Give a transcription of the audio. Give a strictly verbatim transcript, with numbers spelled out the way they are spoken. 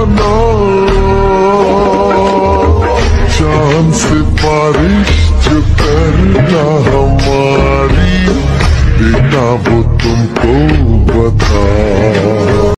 जाना, चांद से बारिश जो करना हमारी, बेटा वो तुमको बता।